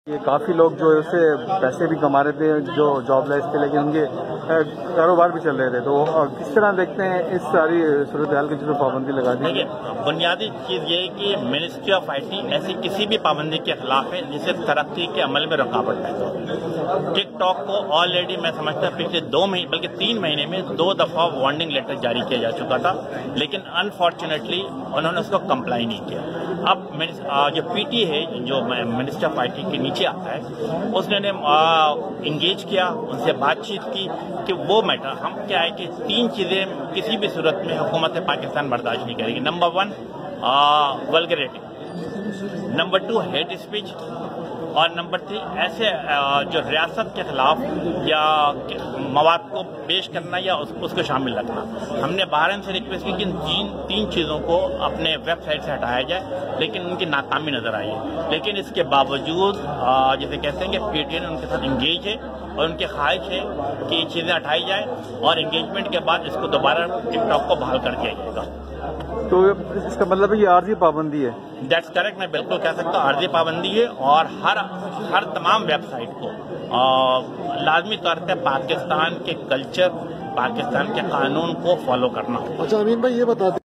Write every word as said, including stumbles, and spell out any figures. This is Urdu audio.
یہ کافی لوگ جو ہے اسے پیسے بھی کما رہے تھے جو جاب لیس تھے، لیکن ان کے کاروبار بھی چل رہے تھے، تو کس طرح دیکھتے ہیں اس ساری صورتحال کی جو پابندی لگا دی؟ دیکھیے، بنیادی چیز یہ ہے کہ منسٹری آف آئی ٹی ایسی کسی بھی پابندی کے خلاف ہے جسے ترقی کے عمل میں رکاوٹ ہے۔ ٹک ٹاک کو آلریڈی میں سمجھتا ہوں پچھلے دو مہینے بلکہ تین مہینے میں دو دفعہ وارننگ لیٹر جاری کیا جا چکا تھا، لیکن انفارچونیٹلی انہوں نے اس کو کمپلائی نہیں کیا۔ اب جو پی ٹی ہے جو منسٹری آف آئی ٹی کے نیچے آتا ہے، اس نے انگیج کیا، ان سے بات چیت کی کہ وہ میٹر ہم کیا ہے کہ تین چیزیں کسی بھی صورت میں حکومت پاکستان برداشت نہیں کرے گی۔ Number one vulgarity, number two hate speech, اور نمبر تھری ایسے جو ریاست کے خلاف یا مواد کو پیش کرنا یا اس کو شامل رکھنا۔ ہم نے بہرحال سے ریکویسٹ کی کہ ان تین تین چیزوں کو اپنے ویب سائٹ سے ہٹایا جائے، لیکن ان کی ناکامی نظر آئی ہے۔ لیکن اس کے باوجود جیسے کہتے ہیں کہ پی ٹی این ان کے ساتھ انگیج ہے اور ان کی خواہش ہے کہ یہ چیزیں ہٹائی جائیں اور انگیجمنٹ کے بعد اس کو دوبارہ ٹک ٹاک کو بحال کر دیا جائے گا۔ تو اس کا مطلب یہ عارضی پابندی ہے؟ دیٹس کریکٹ، میں بالکل کہہ سکتا ہوں عارضی پابندی ہے، اور ہر ہر تمام ویب سائٹ کو لازمی طور پہ پاکستان کے کلچر، پاکستان کے قانون کو فالو کرنا ہوگا۔ اچھا امین بھائی، یہ بتا دیں